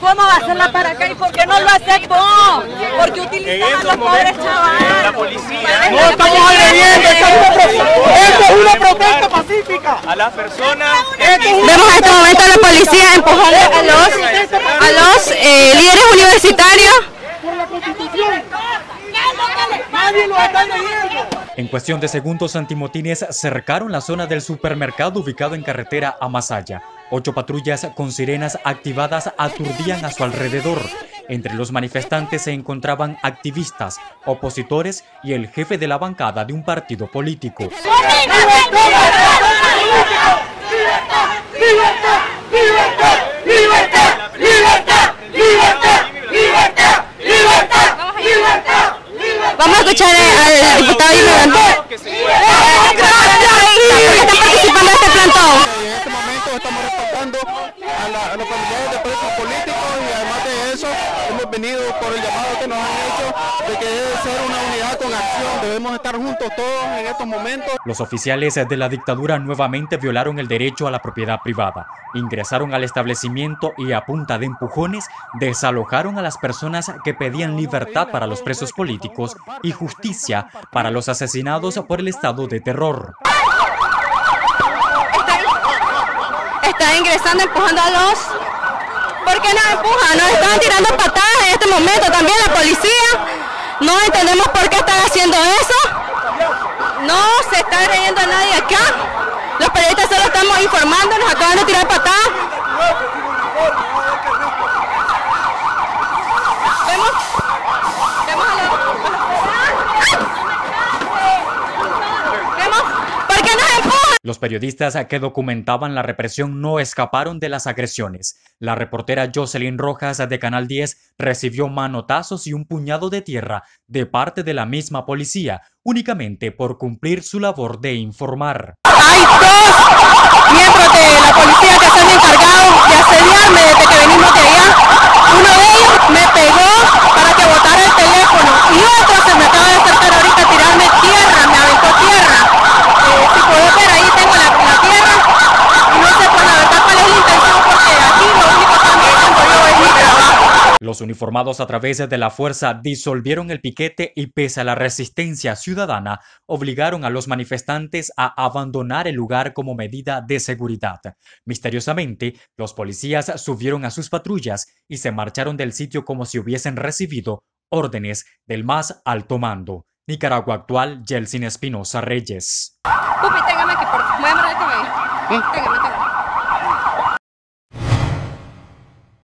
¿Cómo va a hacerla para acá y por qué no lo haces vos? Porque utilizan a los pobres chavales. La policía. No estamos agrediendo, esto es una protesta pacífica. A las personas. Vemos en este momento a la policía empujando a los líderes universitarios. Por la Constitución. Nadie lo está agrediendo. En cuestión de segundos, antimotines cercaron la zona del supermercado ubicado en carretera a Masaya. 8 patrullas con sirenas activadas aturdían a su alrededor. Entre los manifestantes se encontraban activistas, opositores y el jefe de la bancada de un partido político. Vamos a escuchar al diputado Jiménez. ¿Por qué están participando de este plantón? En este momento estamos respaldando a los familiares de presos políticos y además de eso hemos venido por el llamado que nos han hecho de que debe ser una unidad con acción, debemos estar juntos todos en estos momentos. Los oficiales de la dictadura nuevamente violaron el derecho a la propiedad privada, ingresaron al establecimiento y a punta de empujones desalojaron a las personas que pedían libertad para los presos políticos y justicia para los asesinados por el estado de terror. Están ingresando, empujando a los... ¿Por qué nos empujan? Nos están tirando patadas en este momento también la policía. No entendemos por qué están haciendo eso. No se está agrediendo a nadie acá. Los periodistas solo estamos informando, nos acaban de tirar patadas. Vemos a los... ¿Por qué nos empujan? Los periodistas que documentaban la represión no escaparon de las agresiones. La reportera Jocelyn Rojas de Canal 10 recibió manotazos y un puñado de tierra de parte de la misma policía, únicamente por cumplir su labor de informar. Hay 2 miembros de la policía que se han encargado de asediarme desde que venimos de allá. Uno de ellos me pegó para que botara el teléfono y otro se me acaba de acercar ahorita a tirarme tierra, me aventó tierra. Si puedo ver ahí tengo la tierra y no sé por la verdad cuál es la intención porque aquí lo único que estoy haciendo yo es mi trabajo. Los uniformados a través de la fuerza disolvieron el piquete y pese a la resistencia ciudadana, obligaron a los manifestantes a abandonar el lugar como medida de seguridad. Misteriosamente, los policías subieron a sus patrullas y se marcharon del sitio como si hubiesen recibido órdenes del más alto mando. Nicaragua Actual, Yeltsin Espinosa Reyes. Pupi, téngame aquí, por favor. Voy a amarrar el cabello. Téngame.